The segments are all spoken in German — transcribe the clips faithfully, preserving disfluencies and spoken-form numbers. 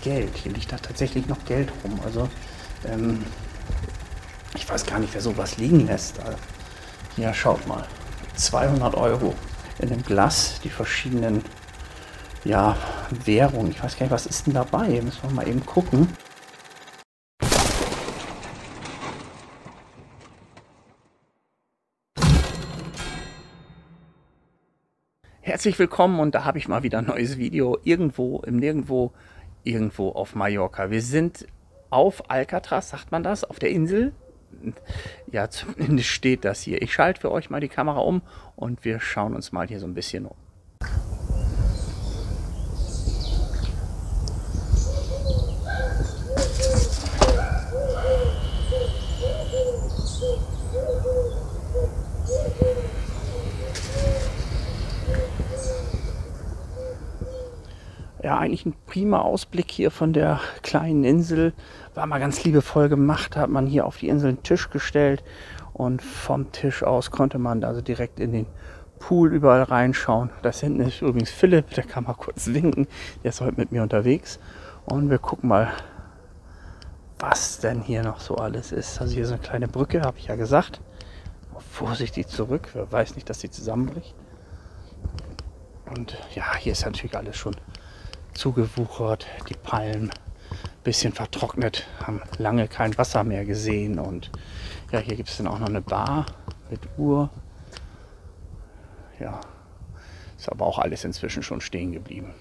Geld. Hier liegt da tatsächlich noch Geld rum. Also ähm, ich weiß gar nicht, wer sowas liegen lässt. Also, ja, schaut mal. zweihundert Euro in dem Glas. Die verschiedenen ja, Währungen. Ich weiß gar nicht, was ist denn dabei? Müssen wir mal eben gucken. Herzlich willkommen, und da habe ich mal wieder ein neues Video. Irgendwo im Nirgendwo, irgendwo auf Mallorca. Wir sind auf Alcatraz, sagt man das, auf der Insel. Ja, zumindest steht das hier. Ich schalte für euch mal die Kamera um und wir schauen uns mal hier so ein bisschen um. Ja, eigentlich ein prima Ausblick hier von der kleinen Insel. War mal ganz liebevoll gemacht, hat man hier auf die Insel einen Tisch gestellt und vom Tisch aus konnte man also direkt in den Pool überall reinschauen. Das hinten ist übrigens Philipp, der kann mal kurz winken, der ist heute mit mir unterwegs. Und wir gucken mal, was denn hier noch so alles ist. Also hier ist eine kleine Brücke, habe ich ja gesagt. Vorsichtig zurück, wer weiß nicht, dass sie zusammenbricht. Und ja, hier ist natürlich alles schon zugewuchert, die Palmen bisschen vertrocknet, haben lange kein Wasser mehr gesehen. Und ja, hier gibt es dann auch noch eine Bar mit Uhr. Ja, ist aber auch alles inzwischen schon stehen geblieben.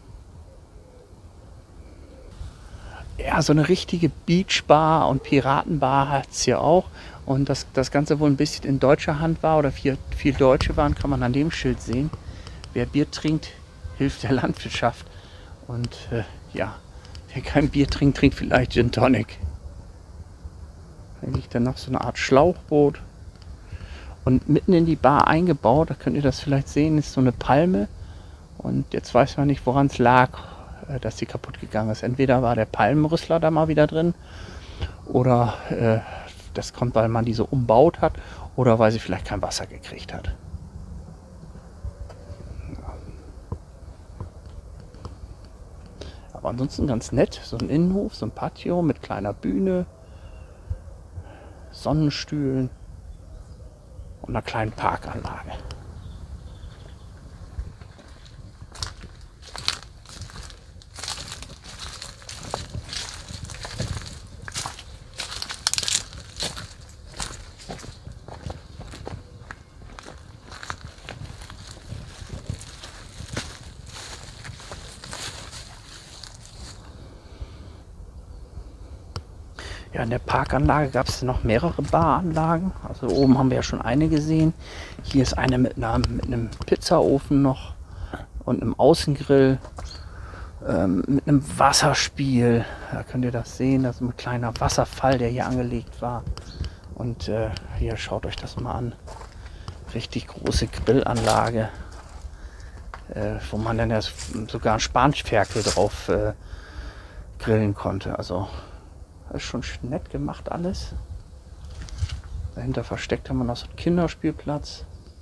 Ja, so eine richtige Beachbar und Piratenbar hat es hier auch. Und dass das Ganze wohl ein bisschen in deutscher Hand war oder viel, viel Deutsche waren, kann man an dem Schild sehen. Wer Bier trinkt, hilft der Landwirtschaft. Und äh, ja, wer kein Bier trinkt, trinkt vielleicht Gin Tonic. Da liegt dann noch so eine Art Schlauchboot. Und mitten in die Bar eingebaut, da könnt ihr das vielleicht sehen, ist so eine Palme. Und jetzt weiß man nicht, woran es lag, äh, dass die kaputt gegangen ist. Entweder war der Palmenrüssler da mal wieder drin, oder äh, das kommt, weil man die so umbaut hat, oder weil sie vielleicht kein Wasser gekriegt hat. Aber ansonsten ganz nett, so ein Innenhof, so ein Patio mit kleiner Bühne, Sonnenstühlen und einer kleinen Parkanlage. Ja, in der Parkanlage gab es noch mehrere Baranlagen. Also oben haben wir ja schon eine gesehen. Hier ist eine mit, einer, mit einem Pizzaofen noch und einem Außengrill, ähm, mit einem Wasserspiel. Da könnt ihr das sehen. Das ist ein kleiner Wasserfall, der hier angelegt war. Und äh, hier schaut euch das mal an. Richtig große Grillanlage, äh, wo man dann ja sogar einen Spanferkel drauf äh, grillen konnte. Also das ist schon nett gemacht alles. Dahinter versteckt haben wir noch so einen Kinderspielplatz.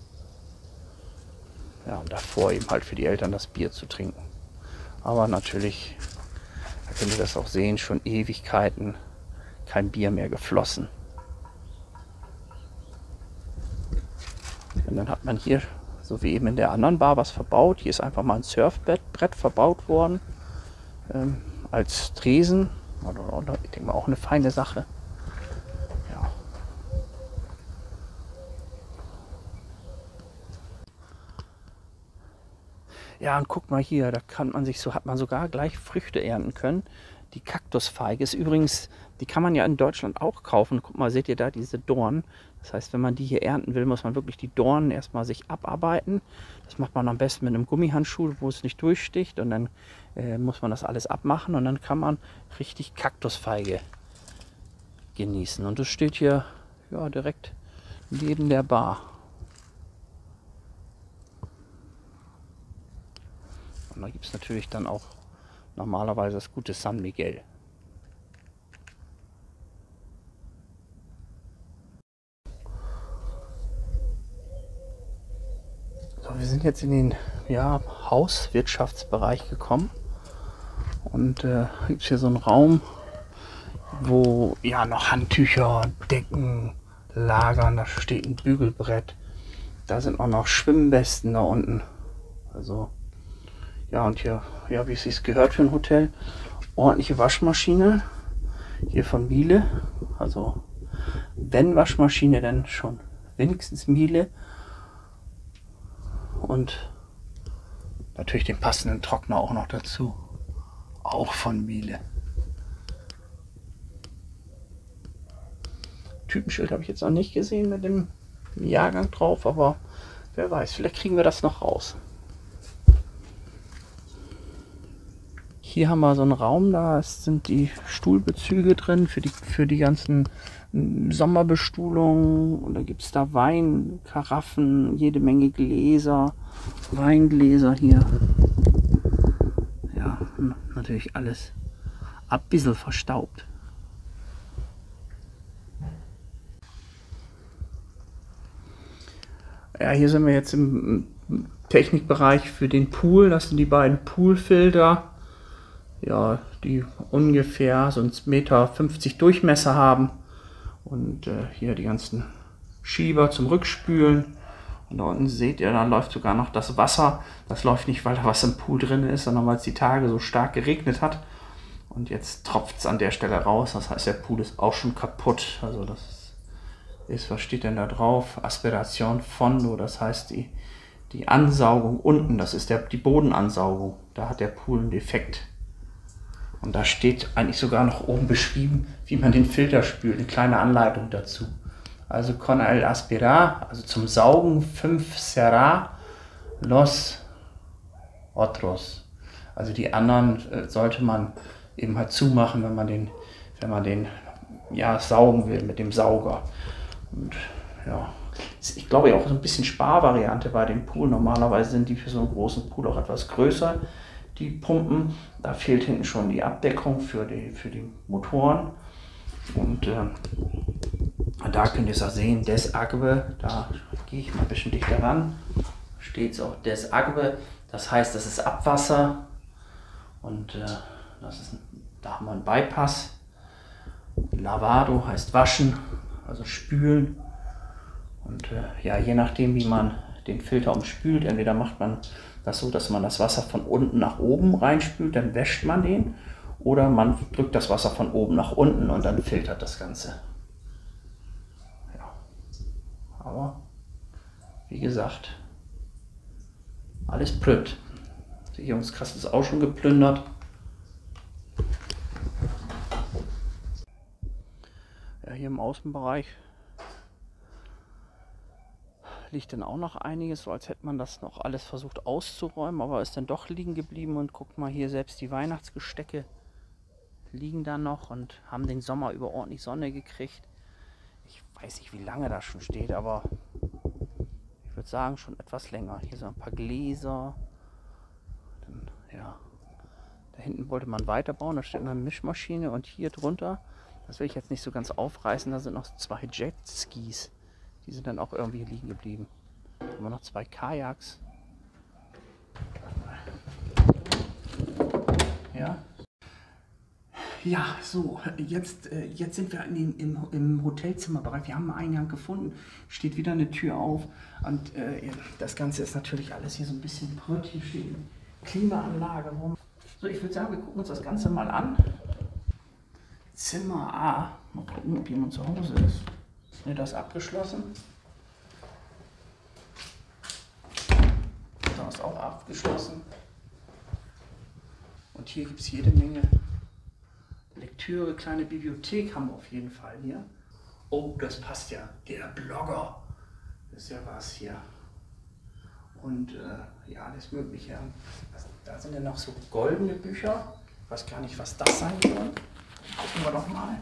Ja, und davor eben halt für die Eltern das Bier zu trinken. Aber natürlich, da könnt ihr das auch sehen, schon Ewigkeiten kein Bier mehr geflossen. Und dann hat man hier, so wie eben in der anderen Bar, was verbaut. Hier ist einfach mal ein Surfbrett verbaut worden, ähm, als Tresen. Ich denke mal auch eine feine Sache. Ja. Ja, und guck mal hier, da kann man sich so, hat man sogar gleich Früchte ernten können. Die Kaktusfeige ist übrigens, die kann man ja in Deutschland auch kaufen. Guck mal, seht ihr da diese Dornen? Das heißt, wenn man die hier ernten will, muss man wirklich die Dornen erstmal sich abarbeiten. Das macht man am besten mit einem Gummihandschuh, wo es nicht durchsticht, und dann äh, muss man das alles abmachen und dann kann man richtig Kaktusfeige genießen. Und das steht hier ja direkt neben der Bar. Und da gibt es natürlich dann auch normalerweise das gute San Miguel. So, wir sind jetzt in den ja, Hauswirtschaftsbereich gekommen. Und äh, gibt es hier so einen Raum, wo ja noch Handtücher, Decken lagern. Da steht ein Bügelbrett. Da sind auch noch Schwimmwesten da unten. Also ja, und hier, ja, wie es sich gehört für ein Hotel, ordentliche Waschmaschine. Hier von Miele. Also wenn Waschmaschine, dann schon wenigstens Miele. Und natürlich den passenden Trockner auch noch dazu. Auch von Miele. Typenschild habe ich jetzt noch nicht gesehen mit dem Jahrgang drauf, aber wer weiß, vielleicht kriegen wir das noch raus. Hier haben wir so einen Raum, da sind die Stuhlbezüge drin für die, für die ganzen Sommerbestuhlungen. Und da gibt es da Weinkaraffen, jede Menge Gläser, Weingläser hier. Ja, natürlich alles ein bisschen verstaubt. Ja, hier sind wir jetzt im Technikbereich für den Pool. Das sind die beiden Poolfilter, ja, die ungefähr so einen Meter fünfzig Durchmesser haben. Und äh, hier die ganzen Schieber zum Rückspülen. Und da unten seht ihr, da läuft sogar noch das Wasser. Das läuft nicht, weil da was im Pool drin ist, sondern weil es die Tage so stark geregnet hat. Und jetzt tropft es an der Stelle raus. Das heißt, der Pool ist auch schon kaputt. Also das ist, was steht denn da drauf? Aspiration Fondo, das heißt die, die Ansaugung unten, das ist der, die Bodenansaugung. Da hat der Pool einen Defekt. Und da steht eigentlich sogar noch oben beschrieben, wie man den Filter spült, eine kleine Anleitung dazu. Also con el aspirar, also zum Saugen, fünf cerrar los otros. Also die anderen äh, sollte man eben halt zumachen, wenn man den, wenn man den ja, saugen will mit dem Sauger. Und ja, ich glaube ja auch so ein bisschen Sparvariante bei dem Pool. Normalerweise sind die für so einen großen Pool auch etwas größer, die Pumpen. Da fehlt hinten schon die Abdeckung für die, für die Motoren. Und äh, da könnt ihr es auch sehen, des Agbe, da gehe ich mal ein bisschen dichter ran, steht es auch des Agbe, das heißt, das ist Abwasser. Und äh, das ist, da haben wir einen Bypass. Lavado heißt waschen, also spülen. Und äh, ja, je nachdem, wie man den Filter umspült, entweder macht man das so, dass man das Wasser von unten nach oben reinspült, dann wäscht man den, oder man drückt das Wasser von oben nach unten und dann filtert das Ganze. Ja. Aber wie gesagt, alles blöd. Sicherungskasse ist auch schon geplündert. Ja, hier im Außenbereich liegt dann auch noch einiges, so als hätte man das noch alles versucht auszuräumen, aber ist dann doch liegen geblieben. Und guckt mal hier, selbst die Weihnachtsgestecke liegen da noch und haben den Sommer über ordentlich Sonne gekriegt. Ich weiß nicht, wie lange das schon steht, aber ich würde sagen schon etwas länger. Hier sind ein paar Gläser. Dann, ja, da hinten wollte man weiterbauen, da steht eine Mischmaschine, und hier drunter, das will ich jetzt nicht so ganz aufreißen, da sind noch zwei Jetskis. Die sind dann auch irgendwie liegen geblieben. Da haben wir noch zwei Kajaks. Ja. Ja, so, jetzt, jetzt sind wir in den, im, im Hotelzimmerbereich. Wir haben einen Eingang gefunden. Steht wieder eine Tür auf. Und äh, das Ganze ist natürlich alles hier so ein bisschen brütt. Hier steht eine Klimaanlage rum. So, ich würde sagen, wir gucken uns das Ganze mal an. Zimmer A. Mal gucken, ob jemand zu Hause ist. Ne, das ist abgeschlossen. Da ist auch abgeschlossen. Und hier gibt es jede Menge Lektüre, kleine Bibliothek haben wir auf jeden Fall hier. Oh, das passt ja. Der Blogger. Das ist ja was hier. Und äh, ja, alles Mögliche. Da sind ja noch so goldene Bücher. Ich weiß gar nicht, was das sein soll. Gucken wir doch mal.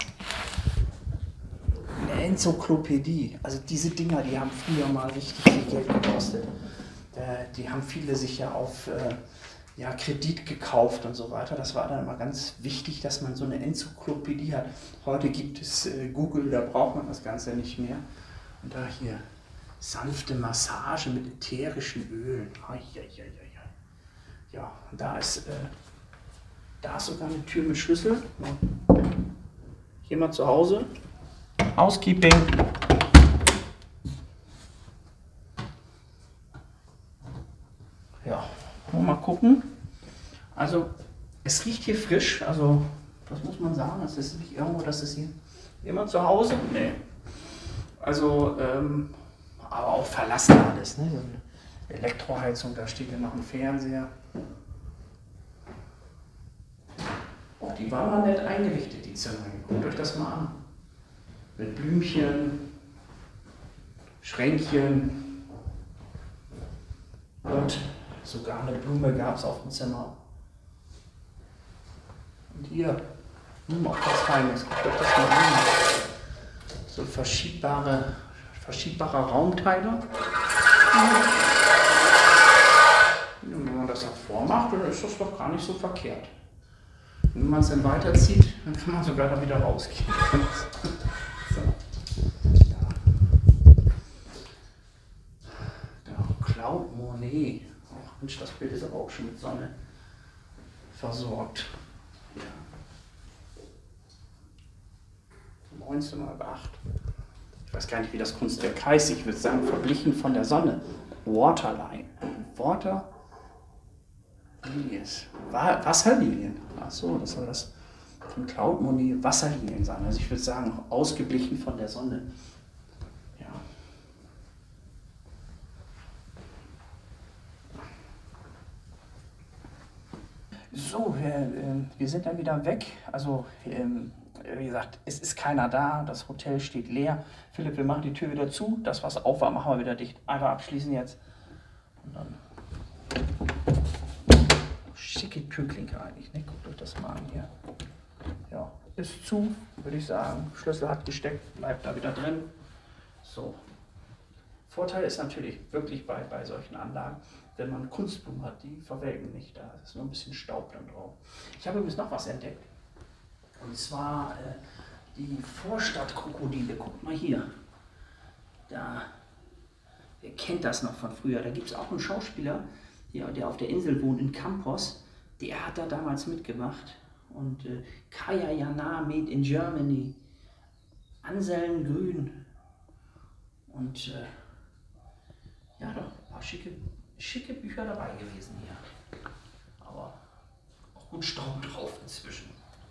Eine Enzyklopädie. Also diese Dinger, die haben früher mal richtig viel Geld gekostet. Äh, die haben viele sich ja auf äh, ja, Kredit gekauft und so weiter. Das war dann immer ganz wichtig, dass man so eine Enzyklopädie hat. Heute gibt es äh, Google, da braucht man das Ganze nicht mehr. Und da hier sanfte Massage mit ätherischen Ölen. Ja, und da ist äh, Da ist sogar eine Tür mit Schlüssel. Jemand zu Hause? Housekeeping. Ja, wollen wir mal gucken. Also, es riecht hier frisch. Also, was muss man sagen? Es ist nicht irgendwo, dass es hier jemand zu Hause? Nee. Also, ähm, aber auch verlassen alles. Ne? So eine Elektroheizung, da steht ja noch ein Fernseher. Oh, die war mal nett eingerichtet, die Zimmer. Guckt euch das mal an. Mit Blümchen, Schränkchen und sogar eine Blume gab es auf dem Zimmer. Und hier, hm, auch was Feines. Guckt euch das mal an. So verschiebbare, verschiebbare Raumteile. Und wenn man das auch vormacht, dann ist das doch gar nicht so verkehrt. Wenn man es dann weiterzieht, dann kann man sogar da wieder rausgehen. So. Ja. Da, Claude Monet. Ach Mensch, das Bild ist aber auch schon mit Sonne versorgt. Ja. neunzehnhundertacht. Ich weiß gar nicht, wie das Kunstwerk heißt. Ich würde sagen, verblichen von der Sonne. Waterline. Water. Lilies. Wasserlilien. Achso, das soll das von Claude Monet Wasserlilien sein. Also ich würde sagen, ausgeglichen von der Sonne. Ja. So, wir, äh, wir sind dann wieder weg. Also, ähm, wie gesagt, es ist keiner da. Das Hotel steht leer. Philipp, wir machen die Tür wieder zu. Das, was auf war, machen wir wieder dicht. Einfach abschließen jetzt. Und dann schicke Türklinke eigentlich, ne? Guckt euch das mal an hier. Ja, ist zu, würde ich sagen. Schlüssel hat gesteckt, bleibt da wieder drin. So. Vorteil ist natürlich wirklich bei, bei solchen Anlagen, wenn man Kunstblumen hat, die verwelken nicht. Da ist nur ein bisschen Staub dann drauf. Ich habe übrigens noch was entdeckt. Und zwar äh, die Vorstadtkrokodile. Guckt mal hier. Da, ihr kennt das noch von früher. Da gibt es auch einen Schauspieler, der, der auf der Insel wohnt, in Campos. Der hat da damals mitgemacht. Und äh, Kaya Jana made in Germany. Anselm Grün. Und äh, ja, doch, ein paar schicke, schicke Bücher dabei gewesen hier. Aber auch gut Staub drauf inzwischen.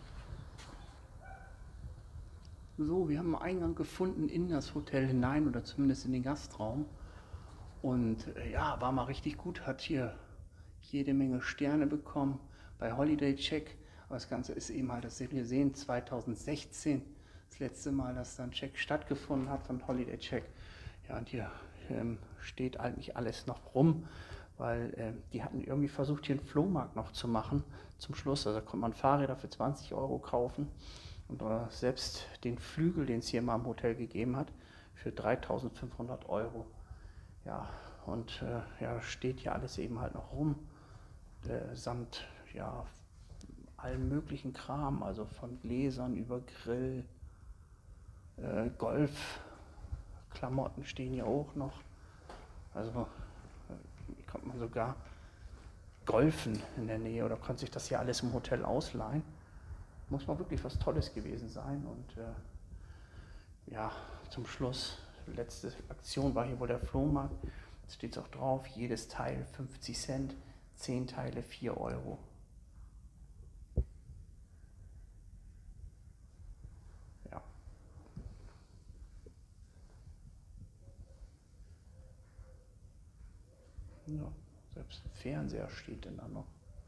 So, wir haben einen Eingang gefunden in das Hotel hinein oder zumindest in den Gastraum. Und äh, ja, war mal richtig gut, hat hier jede Menge Sterne bekommen bei Holiday Check. Aber das Ganze ist eben halt, das seht ihr sehen, zweitausendsechzehn, das letzte Mal, dass da ein Check stattgefunden hat von Holiday Check. Ja, und hier ähm, steht eigentlich alles noch rum, weil äh, die hatten irgendwie versucht, hier einen Flohmarkt noch zu machen zum Schluss. Also da konnte man Fahrräder für zwanzig Euro kaufen und äh, selbst den Flügel, den es hier mal im Hotel gegeben hat, für dreitausendfünfhundert Euro. Ja, und äh, ja, steht hier alles eben halt noch rum, äh, samt ja, allem möglichen Kram, also von Gläsern über Grill, äh, Golf. Klamotten stehen hier auch noch. Also hier kommt man sogar golfen in der Nähe oder konnte sich das hier alles im Hotel ausleihen. Muss mal wirklich was Tolles gewesen sein. Und äh, ja, zum Schluss, letzte Aktion war hier wohl der Flohmarkt. Jetzt steht es auch drauf, jedes Teil fünfzig Cent, zehn Teile vier Euro. Ja, selbst ein Fernseher steht denn da noch.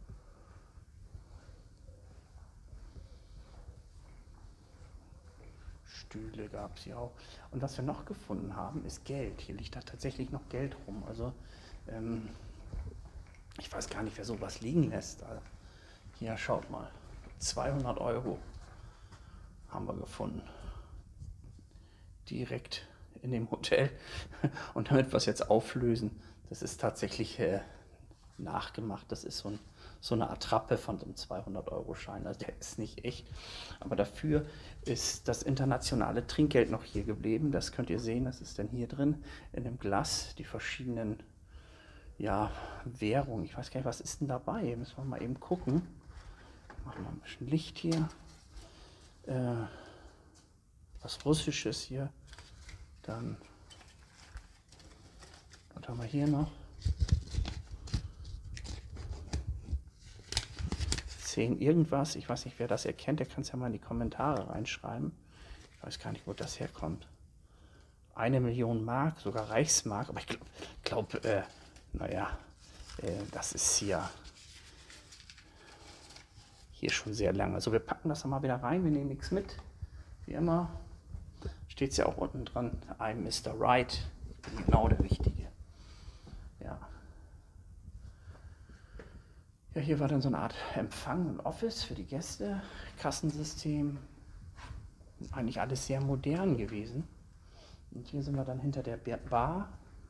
Stühle gab es hier auch. Und was wir noch gefunden haben, ist Geld. Hier liegt da tatsächlich noch Geld rum. Also ähm, ich weiß gar nicht, wer sowas liegen lässt. Also, hier, schaut mal. zweihundert Euro haben wir gefunden. Direkt in dem Hotel. Und damit wir es jetzt auflösen, das ist tatsächlich äh, nachgemacht. Das ist so, ein, so eine Attrappe von so einem zweihundert Euro Schein. Also der ist nicht echt. Aber dafür ist das internationale Trinkgeld noch hier geblieben. Das könnt ihr sehen. Das ist dann hier drin in dem Glas. Die verschiedenen ja, Währungen. Ich weiß gar nicht, was ist denn dabei? Müssen wir mal eben gucken. Machen wir ein bisschen Licht hier. Äh, was Russisches hier. Dann, was haben wir hier noch? zehn irgendwas. Ich weiß nicht, wer das erkennt. Der kann es ja mal in die Kommentare reinschreiben. Ich weiß gar nicht, wo das herkommt. Eine Million Mark, sogar Reichsmark. Aber ich glaube, glaub, äh, naja, äh, das ist hier, hier schon sehr lange. Also wir packen das mal wieder rein. Wir nehmen nichts mit. Wie immer steht es ja auch unten dran. I'm Mister Right. Genau der Richtige. Ja. Ja, hier war dann so eine Art Empfang und Office für die Gäste. Kassensystem. Eigentlich alles sehr modern gewesen. Und hier sind wir dann hinter der Bar.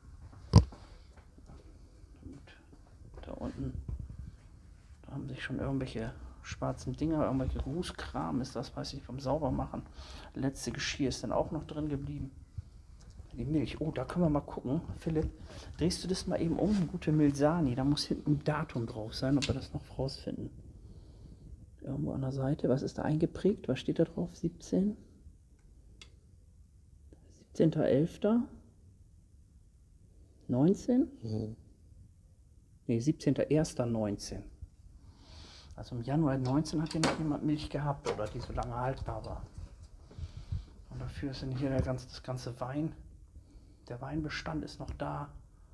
Und da unten, da haben sich schon irgendwelche schwarzen Dinger, irgendwelche Rußkram ist das, weiß ich, vom Saubermachen. Letzte Geschirr ist dann auch noch drin geblieben. Die Milch, oh, da können wir mal gucken. Philipp, drehst du das mal eben um? Gute Milsani, da muss hinten ein Datum drauf sein, ob wir das noch rausfinden. Irgendwo an der Seite, was ist da eingeprägt? Was steht da drauf? siebzehn? siebzehnter elfter neunzehn? Mhm. Ne, siebzehnter erster neunzehn. Also im Januar neunzehn hat hier noch jemand Milch gehabt oder die so lange haltbar war. Und dafür ist dann hier der ganze, das ganze Wein. Der Weinbestand ist noch da.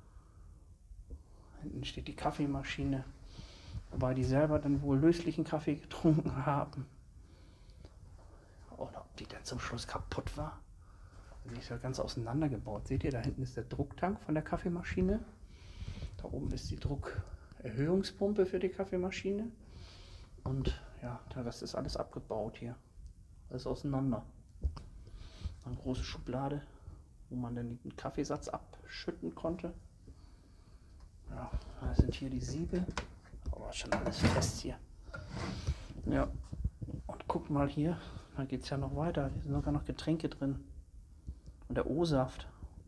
Hinten steht die Kaffeemaschine. Wobei die selber dann wohl löslichen Kaffee getrunken haben. Oder ob die dann zum Schluss kaputt war. Die ist ja ganz auseinandergebaut. Seht ihr, da hinten ist der Drucktank von der Kaffeemaschine. Da oben ist die Druckerhöhungspumpe für die Kaffeemaschine. Und ja, der Rest ist alles abgebaut hier. Alles auseinander. Eine große Schublade, wo man dann den Kaffeesatz abschütten konnte. Ja, da sind hier die Siebe. Aber schon alles fest hier. Ja, und guck mal hier, da geht es ja noch weiter. Hier sind sogar noch Getränke drin. Und der O-Saft.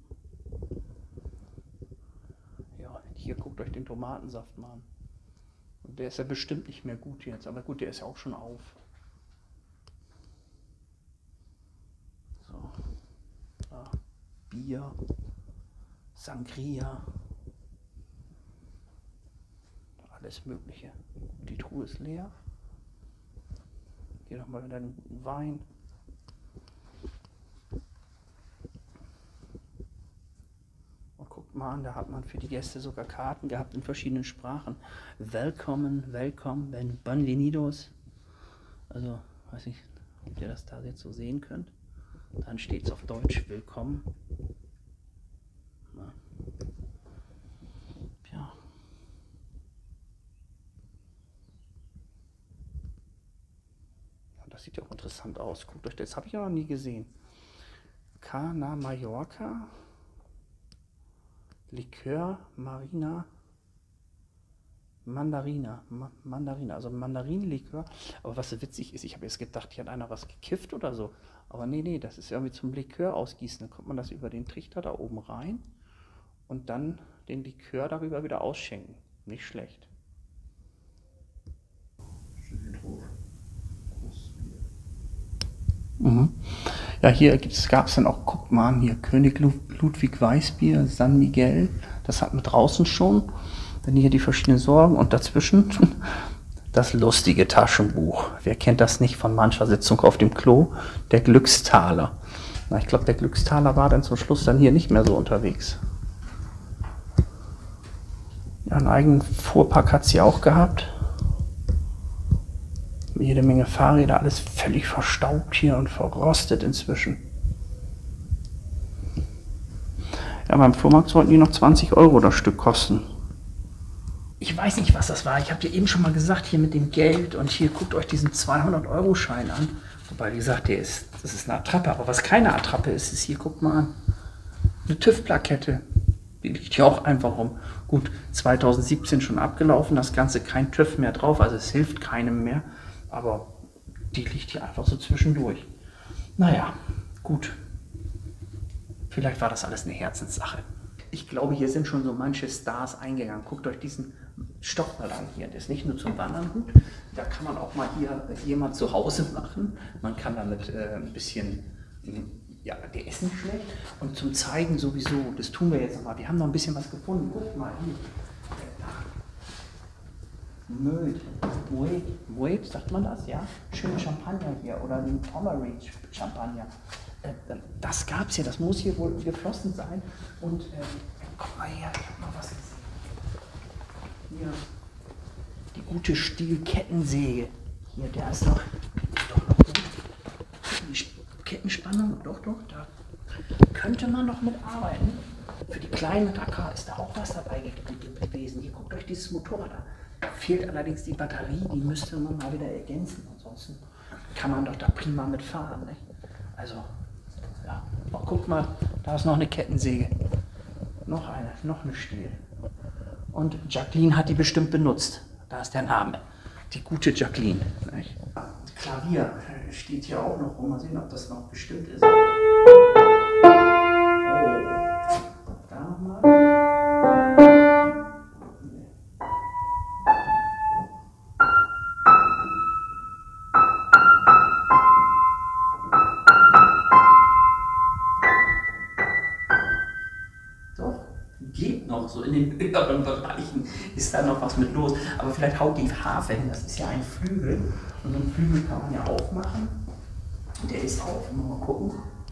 Ja, hier guckt euch den Tomatensaft mal an. Und der ist ja bestimmt nicht mehr gut jetzt. Aber gut, der ist ja auch schon auf. So. Ja, Bier. Sangria. Alles Mögliche. Die Truhe ist leer. Hier nochmal wieder den Wein. Und guckt mal an, da hat man für die Gäste sogar Karten gehabt in verschiedenen Sprachen. Willkommen, welcome, bienvenidos. Also, weiß ich, ob ihr das da jetzt so sehen könnt. Dann steht es auf Deutsch, willkommen. Na. Ja. Das sieht ja auch interessant aus. Guckt euch das, das habe ich ja noch nie gesehen. Cana Mallorca, Likör, Marina, Mandarina, Ma Mandarina, also Mandarinenlikör. Aber was so witzig ist, ich habe jetzt gedacht, hier hat einer was gekifft oder so. Aber nee, nee, das ist irgendwie zum Likör ausgießen. Dann kommt man das über den Trichter da oben rein und dann den Likör darüber wieder ausschenken. Nicht schlecht. Mhm. Ja, hier gab es dann auch, guckt mal an, hier König Ludwig Weißbier, San Miguel, das hatten wir draußen schon. Dann hier die verschiedenen Sorgen und dazwischen das lustige Taschenbuch. Wer kennt das nicht von mancher Sitzung auf dem Klo? Der Glückstaler. Na, ich glaube, der Glückstaler war dann zum Schluss dann hier nicht mehr so unterwegs. Ja, einen eigenen Fuhrpark hat sie auch gehabt. Jede Menge Fahrräder, alles völlig verstaubt hier und verrostet inzwischen. Ja, beim Flohmarkt sollten die noch zwanzig Euro das Stück kosten. Ich weiß nicht, was das war. Ich habe dir eben schon mal gesagt, hier mit dem Geld und hier guckt euch diesen zweihundert Euro Schein an. Wobei, wie gesagt, der ist, das ist eine Attrappe. Aber was keine Attrappe ist, ist hier, guckt mal an, eine TÜV-Plakette. Die liegt hier auch einfach rum. Gut, zweitausendsiebzehn schon abgelaufen, das Ganze kein TÜV mehr drauf, also es hilft keinem mehr. Aber die liegt hier einfach so zwischendurch. Naja, gut. Vielleicht war das alles eine Herzenssache. Ich glaube, hier sind schon so manche Stars eingegangen. Guckt euch diesen Stockballon hier. Der ist nicht nur zum Wandern gut, da kann man auch mal hier jemand zu Hause machen. Man kann damit äh, ein bisschen, ja, der ist nicht schlecht. Und zum Zeigen sowieso, das tun wir jetzt nochmal. Wir haben noch ein bisschen was gefunden. Guck mal hier. Moet, Moet, Moet, sagt man das, ja? Schön Champagner hier oder ein Pommery Champagner. Äh, das gab es hier, das muss hier wohl geflossen sein. Und äh, guck mal her, ich hab noch was gesehen. Hier, die gute Stihl-Kettensäge. Hier, der ist noch, doch noch gut. Die Kettenspannung, doch, doch, da könnte man noch mitarbeiten. Für die kleinen Racker ist da auch was dabei gewesen. Hier, guckt euch dieses Motorrad an. Da fehlt allerdings die Batterie, die müsste man mal wieder ergänzen. Ansonsten kann man doch da prima mitfahren. Nicht? Also, ja, oh, guck mal, da ist noch eine Kettensäge. Noch eine, noch eine Stiel. Und Jacqueline hat die bestimmt benutzt. Da ist der Name. Die gute Jacqueline. Nicht? Klavier steht hier auch noch rum. Mal sehen, ob das noch bestimmt ist. Oh. Da nochmal. Geht noch, so in den höheren Bereichen ist da noch was mit los. Aber vielleicht haut die Harfe hin, das ist ja ein Flügel. Und einen Flügel kann man ja aufmachen. Und der ist auf, mal gucken.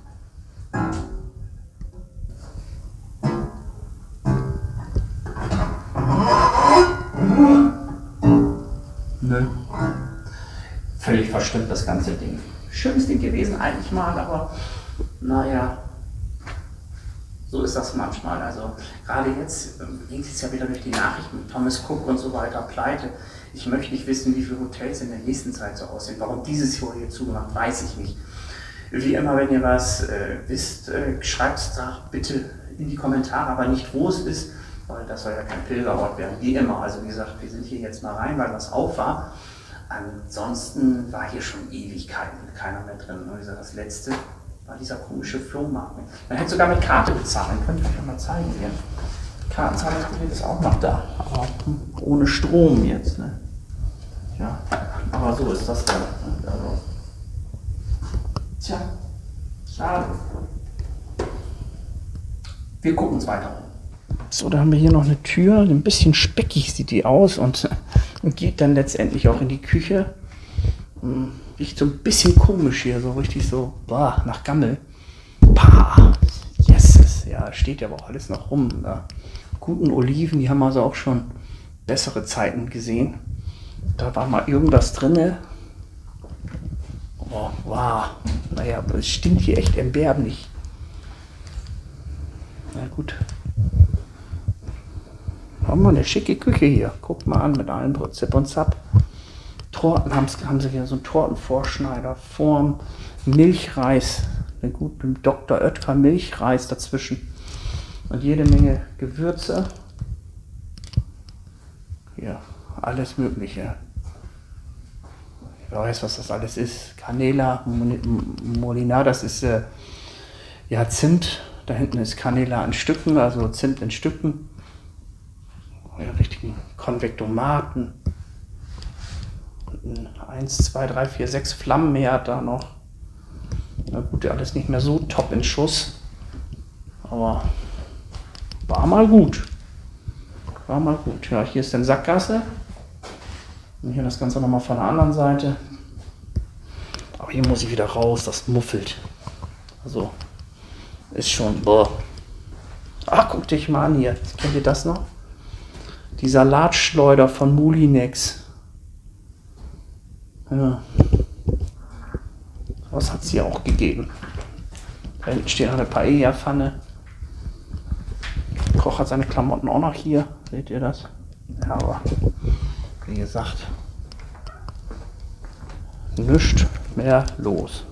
Nö. Völlig verstimmt das ganze Ding. Schönes Ding gewesen eigentlich mal, aber naja. So ist das manchmal. Also gerade jetzt ging es ja wieder durch die Nachrichten mit Thomas Cook und so weiter, pleite. Ich möchte nicht wissen, wie viele Hotels in der nächsten Zeit so aussehen. Warum dieses Jahr hier zugemacht, weiß ich nicht. Wie immer, wenn ihr was äh, wisst, äh, schreibt es da bitte in die Kommentare, aber nicht, wo es ist, weil das soll ja kein Pilgerort werden, wie immer. Also wie gesagt, wir sind hier jetzt mal rein, weil was auf war. Ansonsten war hier schon Ewigkeiten keiner mehr drin. Und wie gesagt, das letzte war dieser komische Flohmarkt. Man hätte sogar mit Karte bezahlen können, kann ich euch mal zeigen hier. Kartenzahlungsgerät ist auch noch da, aber ohne Strom jetzt. Ne? Ja, aber so ist das dann. Also, tja, schade. Wir gucken uns weiter um. So, da haben wir hier noch eine Tür, ein bisschen speckig sieht die aus und, und geht dann letztendlich auch in die Küche. Riecht so ein bisschen komisch hier, so richtig so bah, nach Gammel. Bah, yes, ja, steht ja aber auch alles noch rum. Da. Guten Oliven, die haben also auch schon bessere Zeiten gesehen. Da war mal irgendwas drin. Oh, wow, naja, aber es stinkt hier echt erbärmlich. Na gut. Haben wir eine schicke Küche hier. Guckt mal an mit allem Zip und Zap. Torten haben, haben sie hier so einen Tortenvorschneider, Form, Milchreis, gut, mit Doktor Oetker Milchreis dazwischen und jede Menge Gewürze. Hier, alles Mögliche. Ich weiß, was das alles ist. Canela, Molinar, das ist äh, ja Zimt. Da hinten ist Canela in Stücken, also Zimt in Stücken. Ja, richtigen Konvektomaten. eins, zwei, drei, vier, sechs Flammen mehr hat da noch. Na gut, alles nicht mehr so top in Schuss. Aber war mal gut. War mal gut. Ja, hier ist dann Sackgasse. Und hier das Ganze nochmal von der anderen Seite. Aber hier muss ich wieder raus, das muffelt. Also ist schon. Boah. Ach, guck dich mal an hier. Kennt ihr das noch? Die Salatschleuder von Moulinex. Ja. Was hat es hier auch gegeben? Da hinten steht noch eine Paella-Pfanne. Koch hat seine Klamotten auch noch hier. Seht ihr das? Ja, aber wie gesagt, nichts mehr los.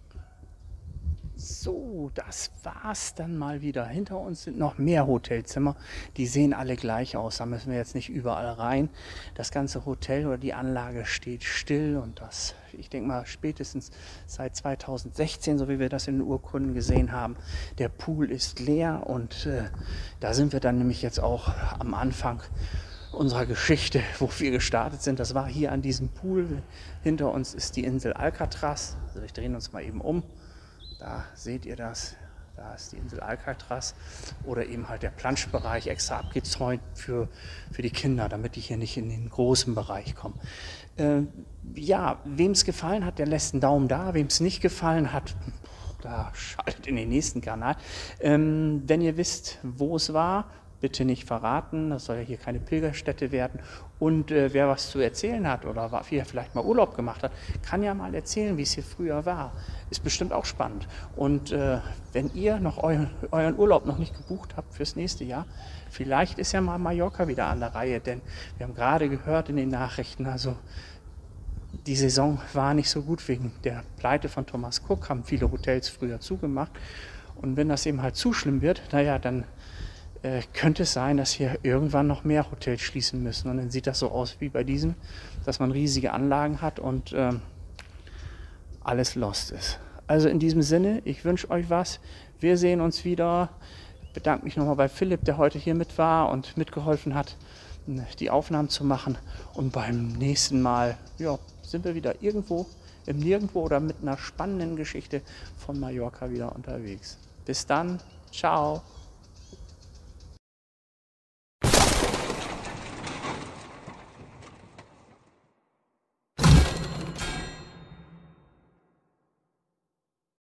So, das war's dann mal wieder. Hinter uns sind noch mehr Hotelzimmer. Die sehen alle gleich aus. Da müssen wir jetzt nicht überall rein. Das ganze Hotel oder die Anlage steht still und das, ich denke mal, spätestens seit zweitausendsechzehn, so wie wir das in den Urkunden gesehen haben. Der Pool ist leer und äh, da sind wir dann nämlich jetzt auch am Anfang unserer Geschichte, wo wir gestartet sind. Das war hier an diesem Pool. Hinter uns ist die Insel Alcatraz. Also wir drehen uns mal eben um. Da seht ihr das. Da ist die Insel Alcatraz oder eben halt der Planschbereich extra abgezäunt für, für die Kinder, damit die hier nicht in den großen Bereich kommen. Äh, ja, wem es gefallen hat, der lässt einen Daumen da. Wem es nicht gefallen hat, da schaltet in den nächsten Kanal. Ähm, wenn ihr wisst, wo es war, bitte nicht verraten. Das soll ja hier keine Pilgerstätte werden. Und äh, wer was zu erzählen hat oder war, wie er vielleicht mal Urlaub gemacht hat, kann ja mal erzählen, wie es hier früher war. Ist bestimmt auch spannend. Und äh, wenn ihr noch euren, euren Urlaub noch nicht gebucht habt fürs nächste Jahr, vielleicht ist ja mal Mallorca wieder an der Reihe. Denn wir haben gerade gehört in den Nachrichten, also die Saison war nicht so gut wegen der Pleite von Thomas Cook, haben viele Hotels früher zugemacht. Und wenn das eben halt zu schlimm wird, naja, dann äh, könnte es sein, dass hier irgendwann noch mehr Hotels schließen müssen. Und dann sieht das so aus wie bei diesem, dass man riesige Anlagen hat und ähm, alles lost ist. Also in diesem Sinne, ich wünsche euch was. Wir sehen uns wieder. Ich bedanke mich nochmal bei Philipp, der heute hier mit war und mitgeholfen hat, die Aufnahmen zu machen. Und beim nächsten Mal, ja, sind wir wieder irgendwo im Nirgendwo oder mit einer spannenden Geschichte von Mallorca wieder unterwegs. Bis dann, ciao.